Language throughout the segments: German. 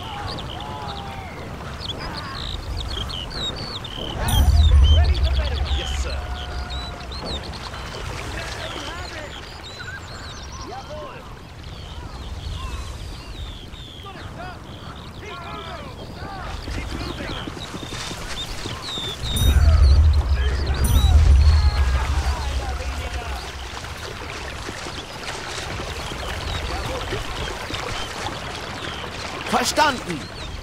Yes, sir. Verstanden!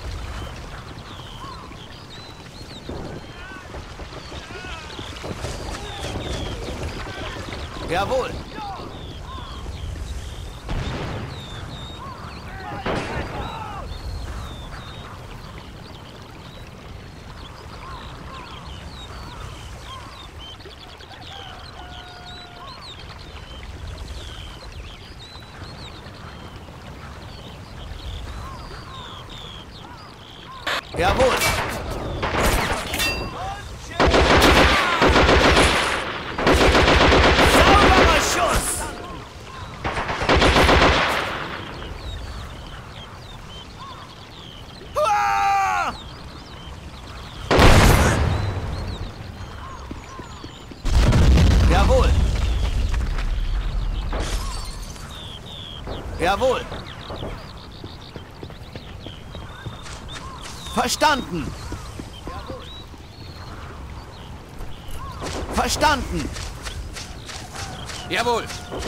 Jawohl! Jawohl! Sauberer Schuss! Uah! Jawohl! Jawohl! Verstanden! Verstanden! Jawohl!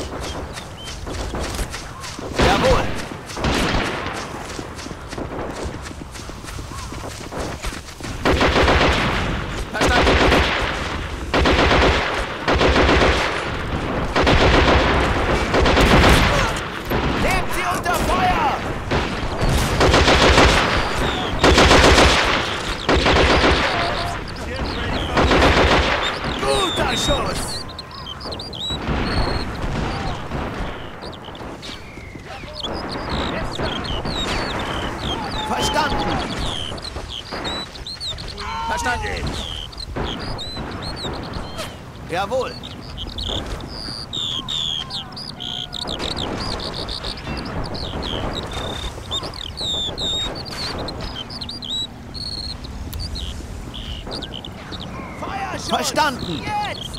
Jawohl! Verstanden! Nehmt sie unter Feuer! Guter Schuss! Verstanden! Verstanden! Jawohl! Feuerschuss! Verstanden! Jetzt!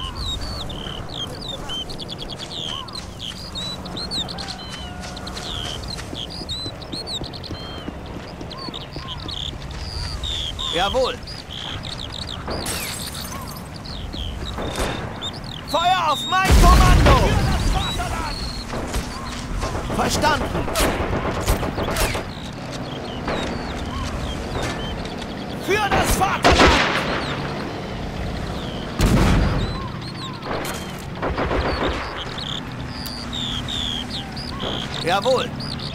Jawohl! Feuer auf mein Kommando! Verstanden! Für das Vaterland! Jawohl!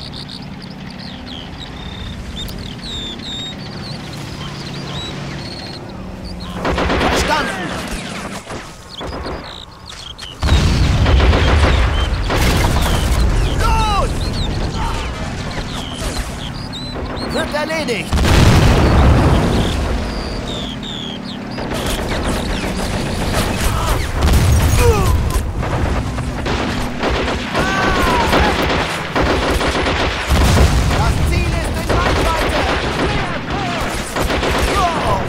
Verstanden! Los! Wird erledigt! Das Ziel ist in Reichweite! Oh!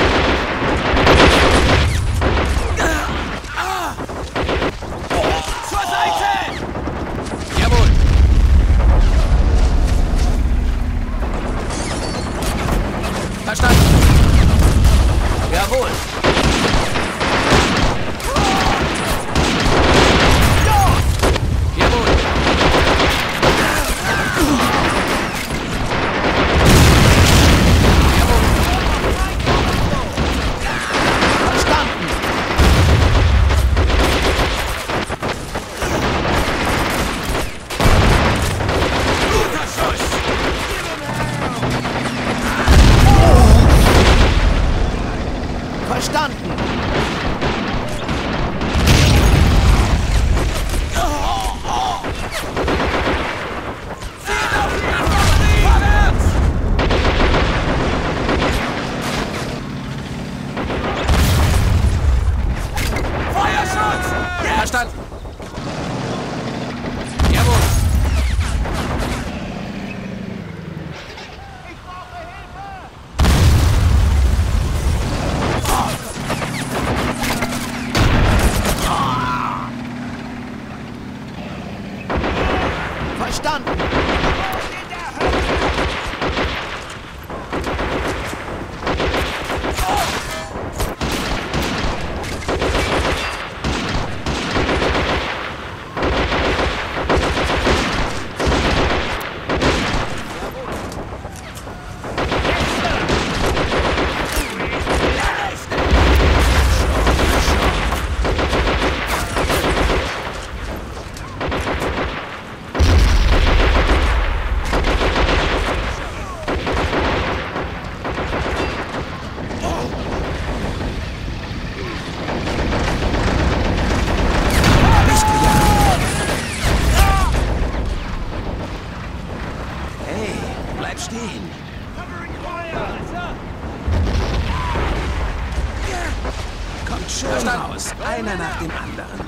Zur Seite! Jawohl! Bleib stehen. Kommt schon raus. Einer nach dem anderen.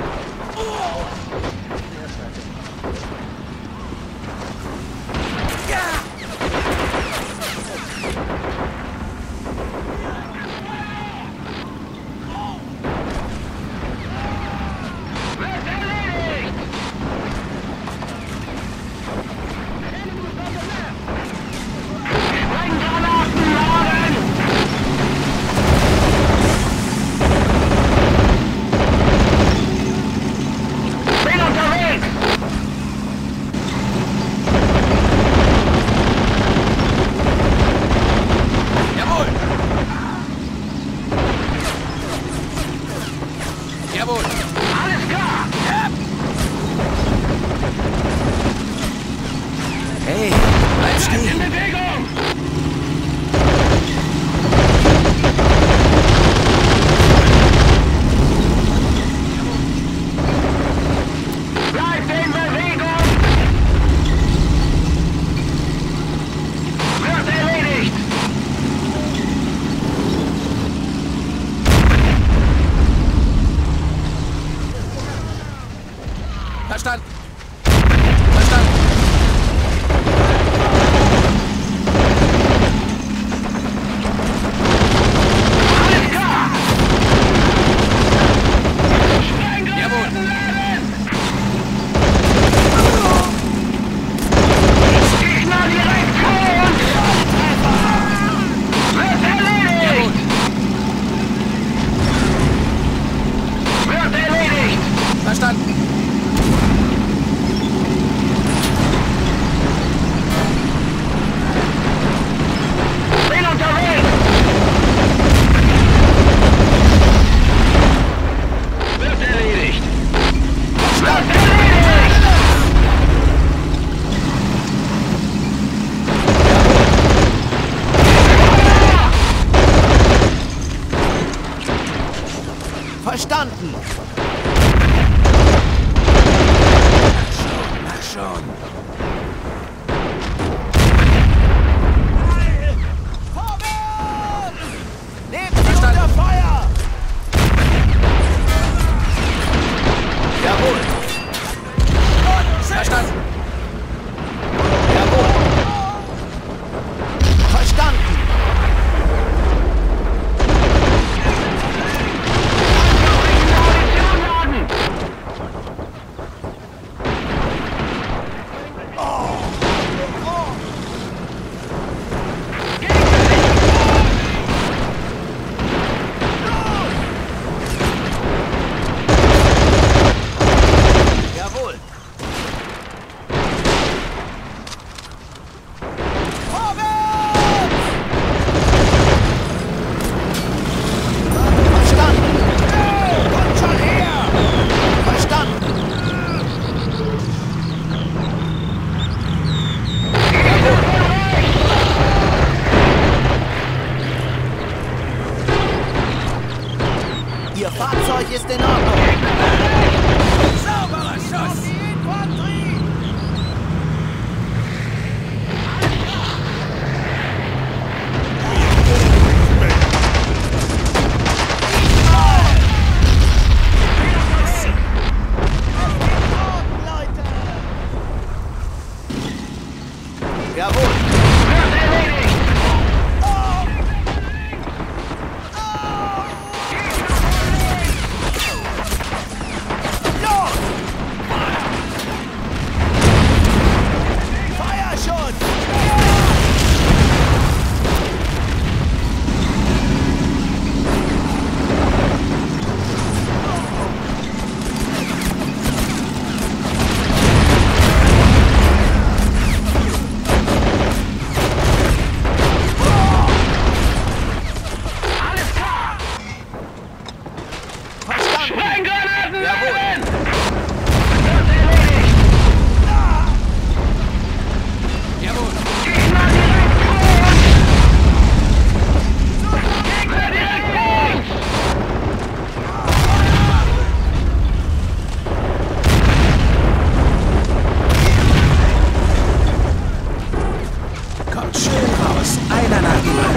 Jawohl. Alles klar! Hey, bleib stehen. Bewegung! Bleibt in Bewegung! Wird erledigt! Verstanden. Verstanden.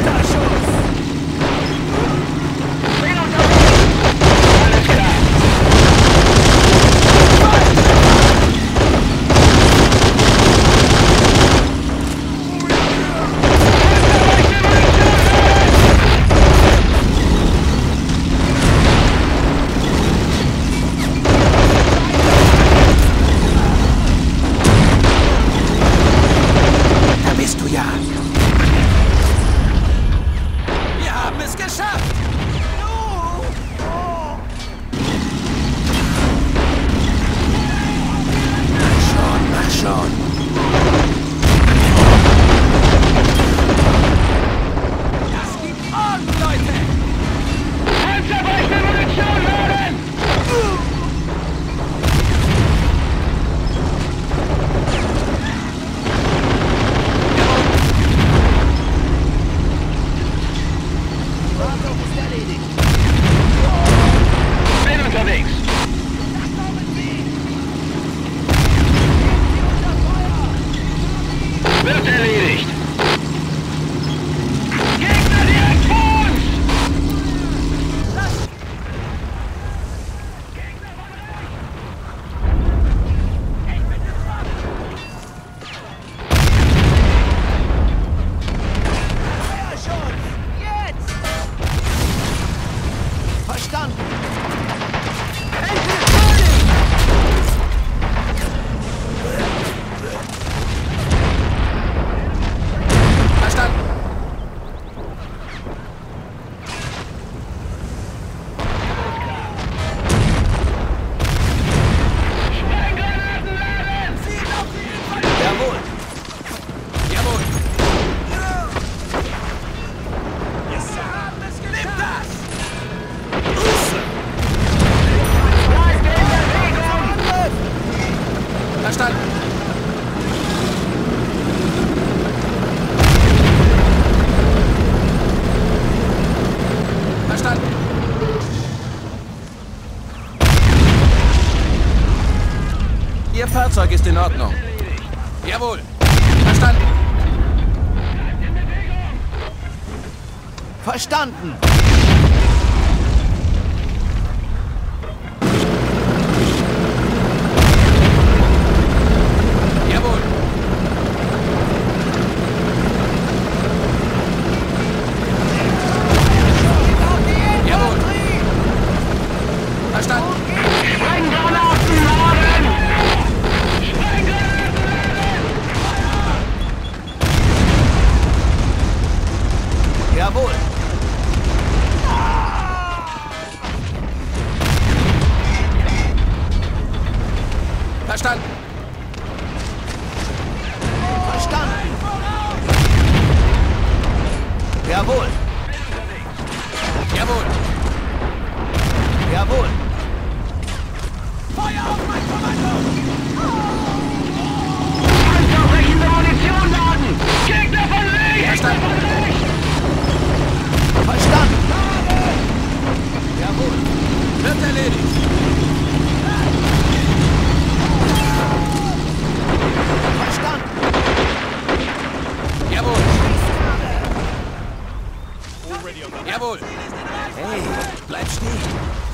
Schulterschuss! Bin unterwegs! Alles klar! Da bist du ja. Wir haben es geschafft. Mach schon. Das gibt Orden, Leute. Panzerbrechende Munition laden! Wartung ist erledigt. Bin unterwegs! Wird erledigt! Gegner direkt vor uns! Feuerschutz! Jetzt! Verstanden! Verstanden. Sprenggranaten laden! Jawohl! Jawohl. Yes, sir. Nimm das. Bleibt in Bewegung! Verstanden. Verstanden. Ihr Fahrzeug ist in Ordnung. Jawohl. Verstanden. Verstanden! Jawohl. Jawohl. Verstanden. Sprenggranaten laden! Sprenggranaten laden! Jawohl! Verstanden. Verstanden! Jawohl! Jawohl. Jawohl! Feuer auf mein Kommando. Panzerbrechende Munition laden! Gegner von links! Verstanden. Verstanden! Jawohl! Wird erledigt. Verstanden! Jawohl. Already on the Jawohl. Hey, bleib stehen.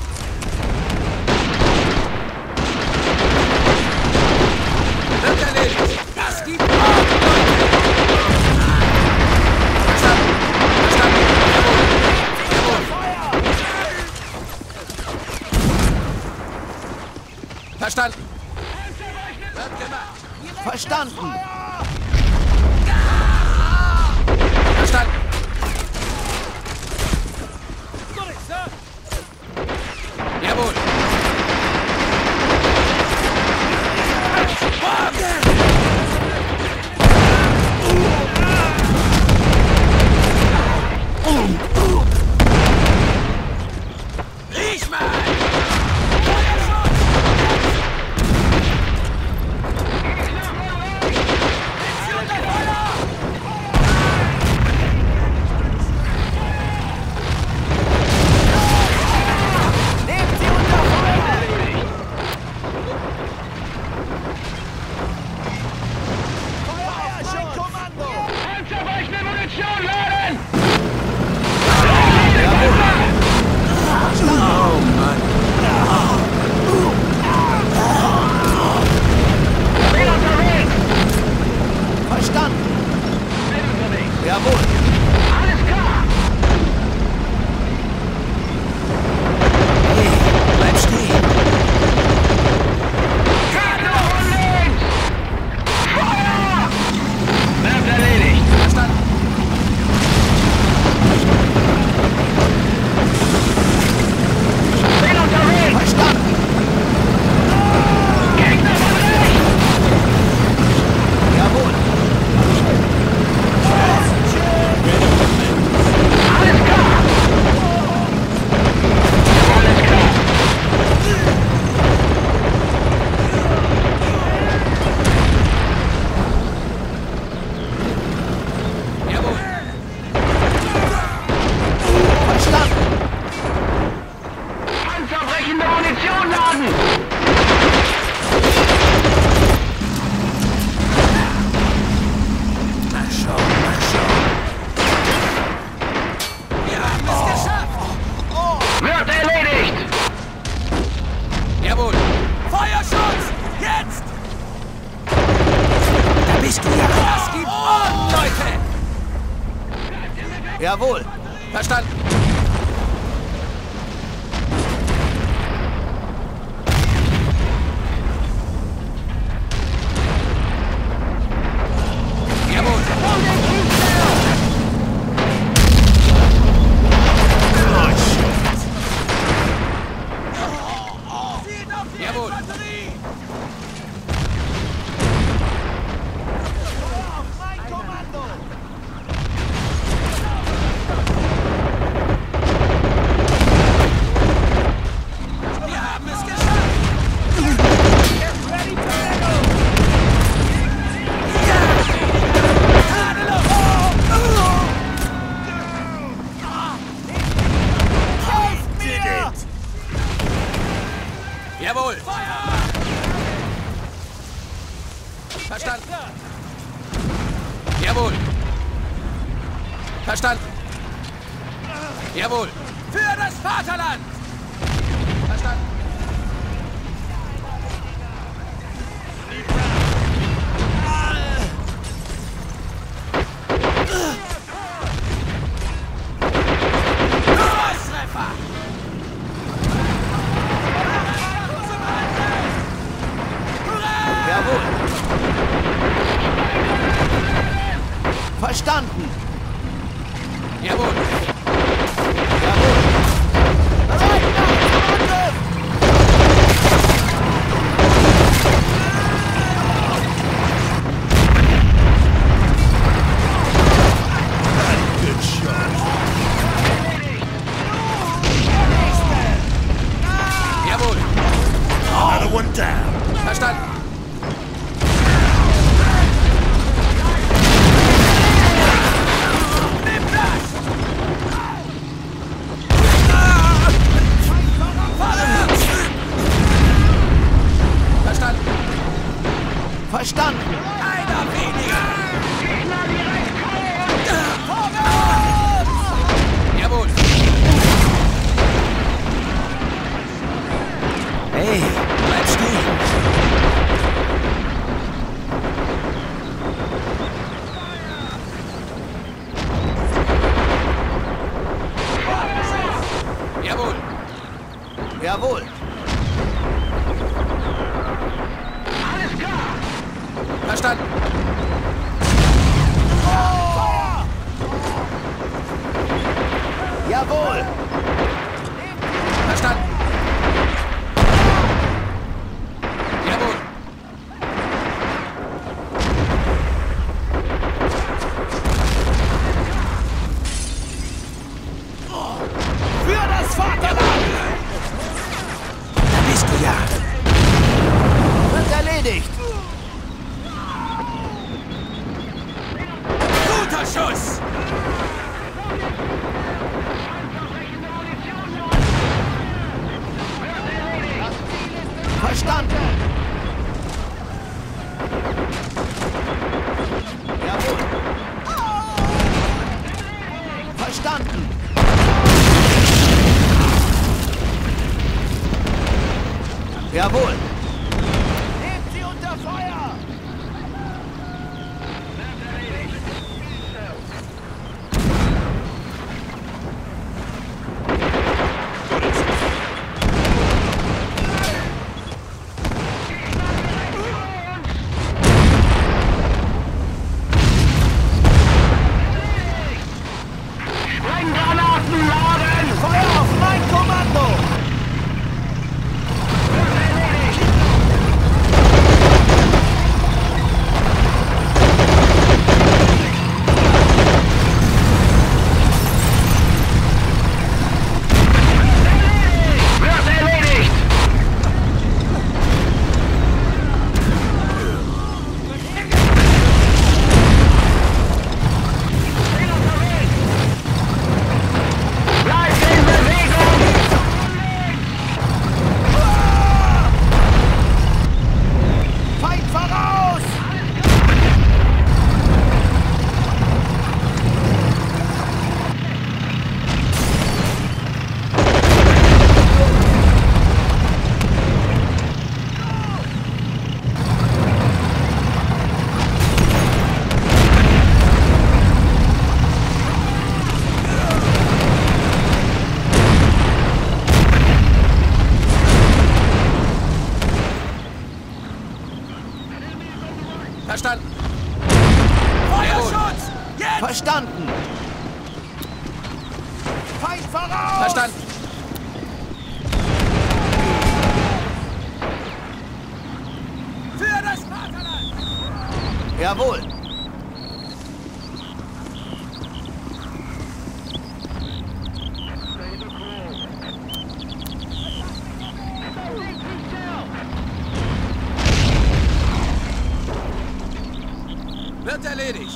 Wird erledigt. Das gibt Orden, Leute. Verstanden. Verstanden. Jawohl. Jawohl. Verstanden. Wird gemacht. Verstanden! Verstanden. Jawohl. Riech mal! Jawohl. Alles klar! Hey, bleib stehen. Gegner von links! Feuer! Wird erledigt! Verstanden. Bin unterwegs! Verstanden. Gegner von rechts! Jawohl. Alles klar! Alles klar! Jawohl. Verstanden. Panzerbrechende Munition laden! Na schon, na schon. Wir haben es geschafft. Wird erledigt! Jawohl. Feuerschutz. Jetzt. Da bist du ja. Das gibt Orden, Leute. Jawohl. Verstanden. Jawohl. Jawohl. Wir haben es geschafft. Jawohl. Verstanden. Jawohl. Verstanden. Jawohl. Für das Vaterland. Verstanden. Treffer. Jawohl. Verstanden. Jawohl. Jawohl. Bereit, Angriff! Good shot. Jawohl. Another one down. Verstanden. Nimm das! Verstanden. Verstanden. Einer weniger. Gegner direkt vor uns! Vorwärts! Jawohl. Hey, bleib stehen. Jawohl. Jawohl. Alles klar! Verstanden. Jawohl. Verstanden. Jawohl. Für das Vaterland! Da bist du ja. Wird erledigt. Guter Schuss! Verstanden! Jawohl! Verstanden! Jawohl! Nehmt sie unter Feuer! Verstanden. Feind voraus! Verstanden. Für das Vaterland! Jawohl. Wird erledigt.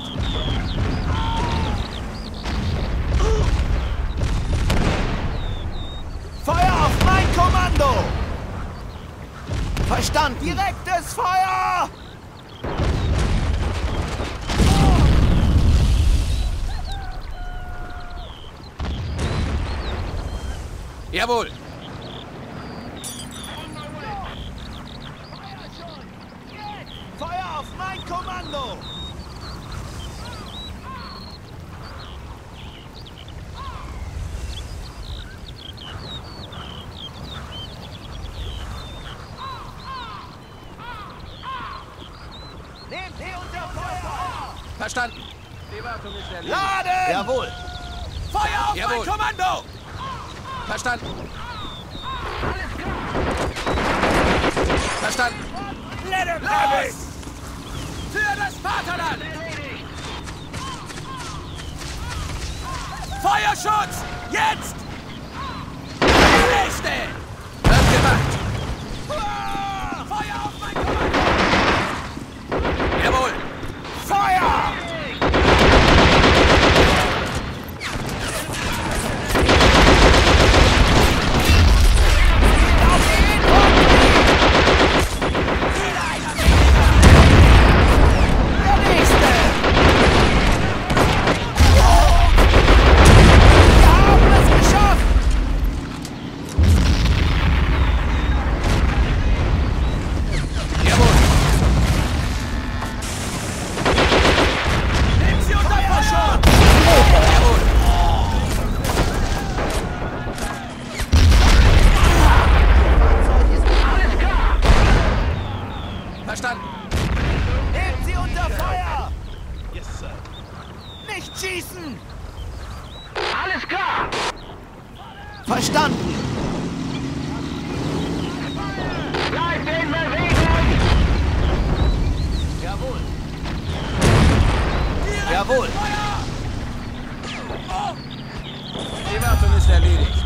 Feuer auf mein Kommando! Verstanden! Direktes Feuer! Jawohl. Feuer auf mein Kommando! Nehmt sie unter Feuer! Verstanden. Die Wartung ist erledigt. Laden! Jawohl! Feuer auf Jawohl. mein Kommando! Verstanden. Verstanden. Let him Los! Für das Vaterland! Feuerschutz! Jetzt! Richtig! Wird gemacht. Feuer auf mein Kommando! Jawohl. Feuer! Der nächste! Wir haben es geschafft! Jawohl. Nehmen Sie unter Feuerschutz! Jawohl. Verstanden. Nehmen Sie unter Feuer! Yes, sir. Nicht schießen! Alles klar! Verstanden! Bleibt in Bewegung! Jawohl! Jawohl! Die Wartung ist erledigt.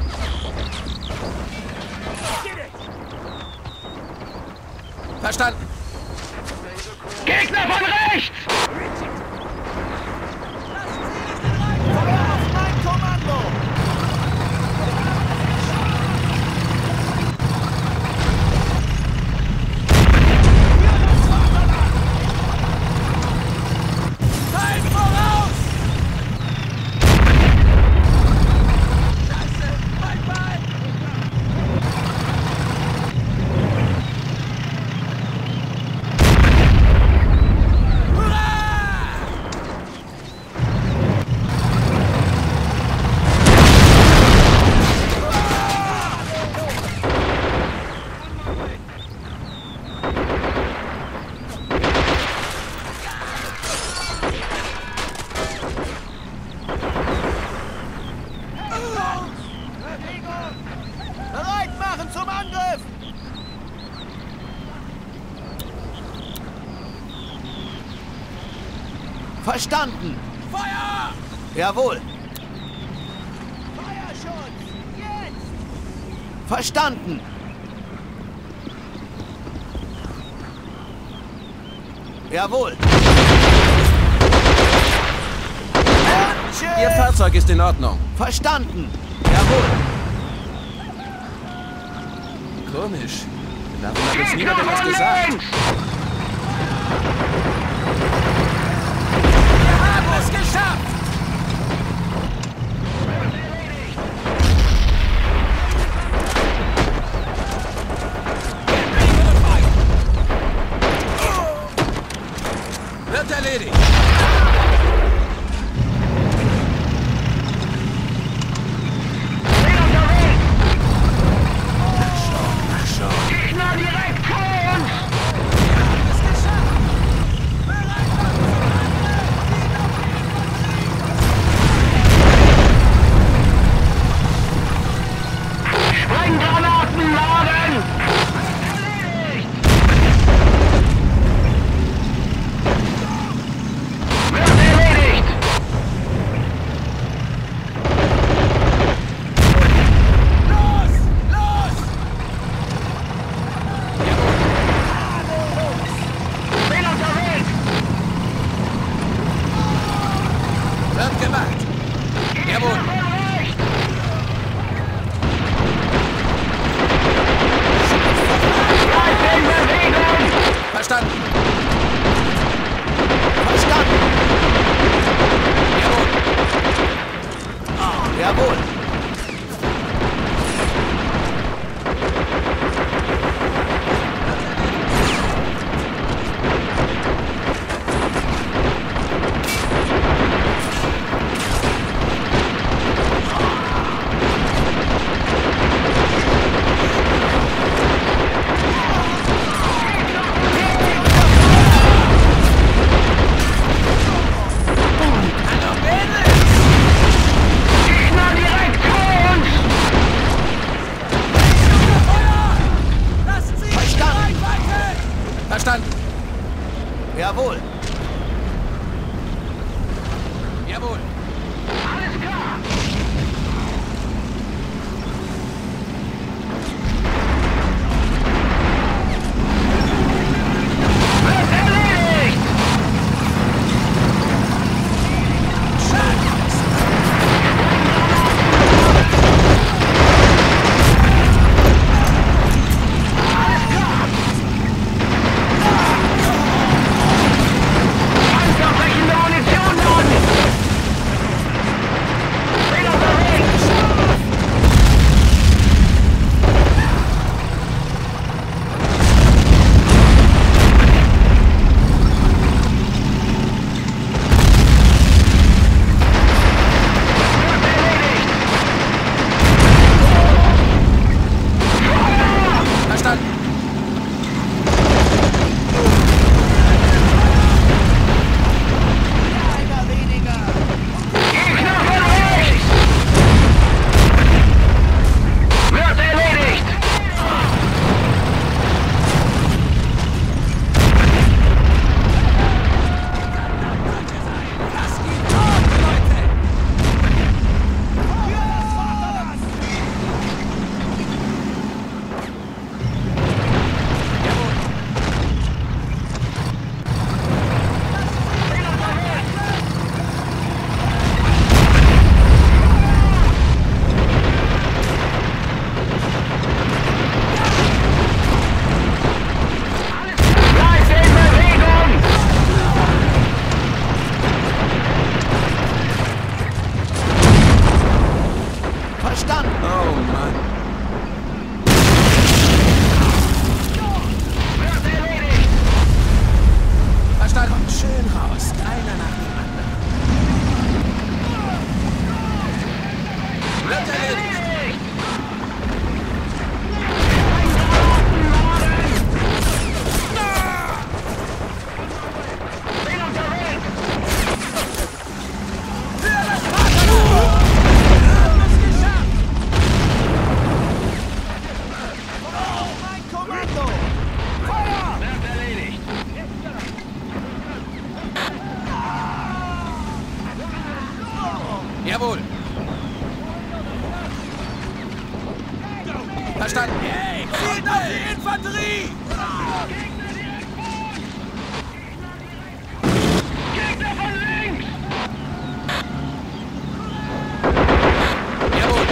Verstanden. Gegner von rechts! Feuer auf mein Kommando! Feind voraus! Scheiße! Mein Bein! Bereit machen zum Angriff! Verstanden! Feuer! Jawohl! Feuerschutz! Jetzt! Verstanden! Jawohl! Ihr Fahrzeug ist in Ordnung. Verstanden! Jawohl! Komisch. Davon hat uns niemand Gegner etwas von gesagt. links! Wir haben es geschafft! Wird erledigt. Bin unterwegs! Ach schon. Gegner direkt vor uns! gemacht. Jawohl. Verstanden. Verstanden. Jawohl. Jawohl. Verstanden. Jawohl. Jawohl. Alles klar! Wird erledigt! Panzerbrechende Munition laden! Bin unterwegs! Wird erledigt! Verstanden. Einer weniger. Gegner von rechts! Wird erledigt! Bleibt in Bewegung! Verstanden. Oh Mann. Wird erledigt! Verstanden. Schön raus. Einer nach dem anderen. Wird erledigt. Bin unterwegs! Mein Kommando. Wird erledigt! Jawohl. Verstanden. Zielt auf die Infanterie. Gegner von links! Jawohl.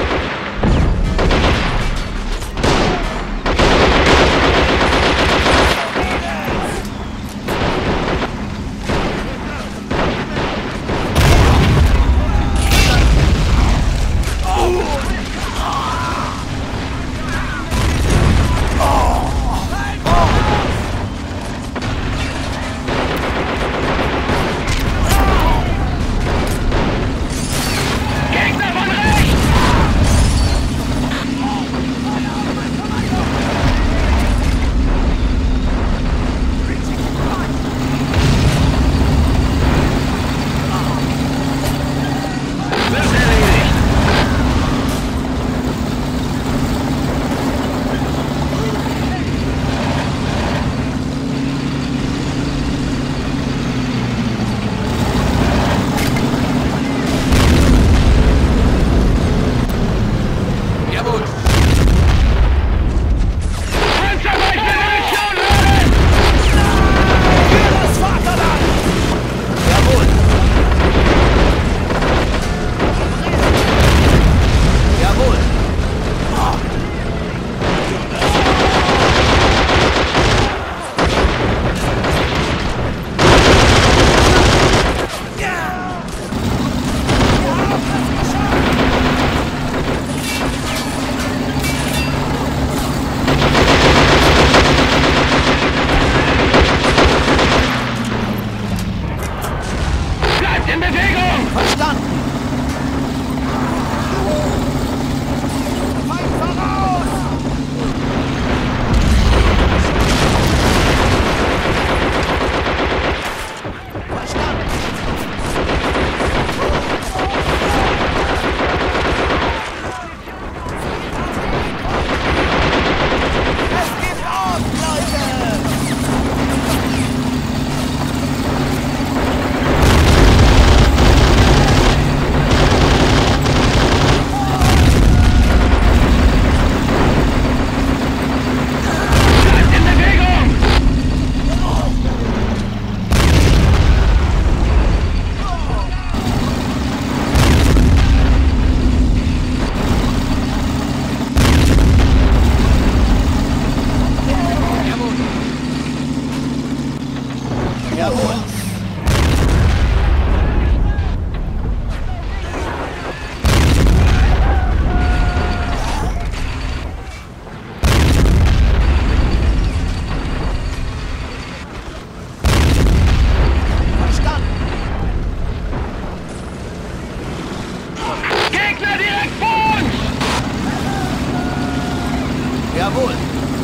Jawohl.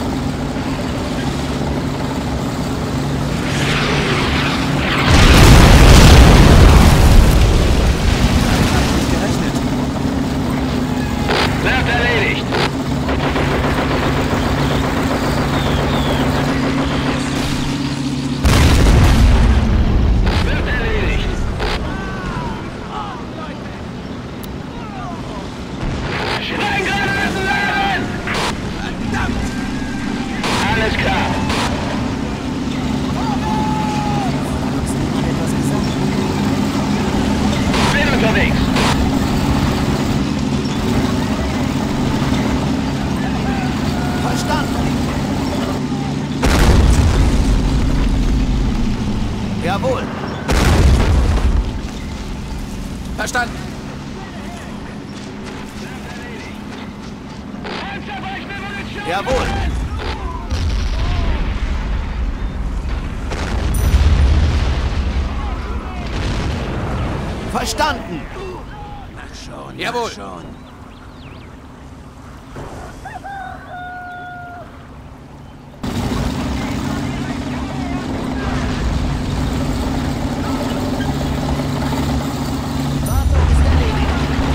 Wird erledigt. Wird erledigt. Sprenggranaten laden! Verdammt! Alles klar. Bin unterwegs. Verstanden. Jawohl. Verstanden. Jawohl. Verstanden. Schon, jawohl. Schon. Wartung ist erledigt.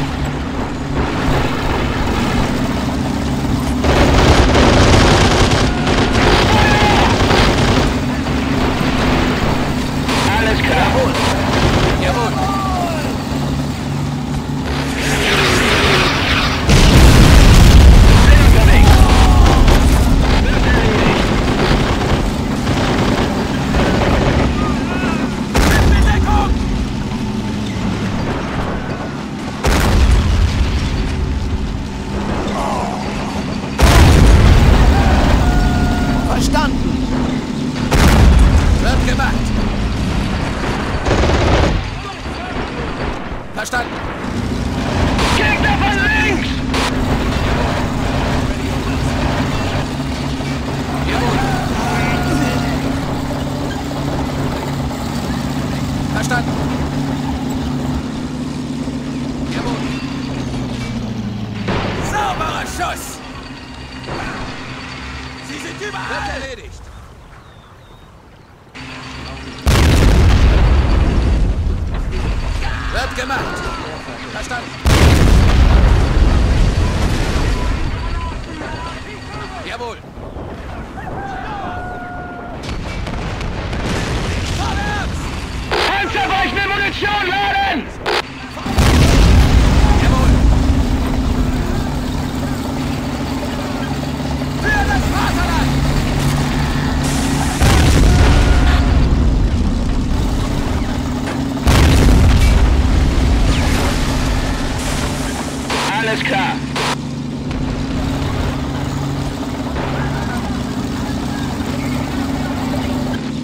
Alles klar. Jawohl. Jawohl. Bin unterwegs. Wird erledigt. Bedeckung! Verstanden. Wird gemacht. Verstanden. Gegner von links! Jawohl. Verstanden. Jawohl. Sauberer Schuss! Sie sind überall! Wird erledigt. Wird gemacht. Verstanden. Jawohl. Vorwärts! Panzerbrechende Munition laden!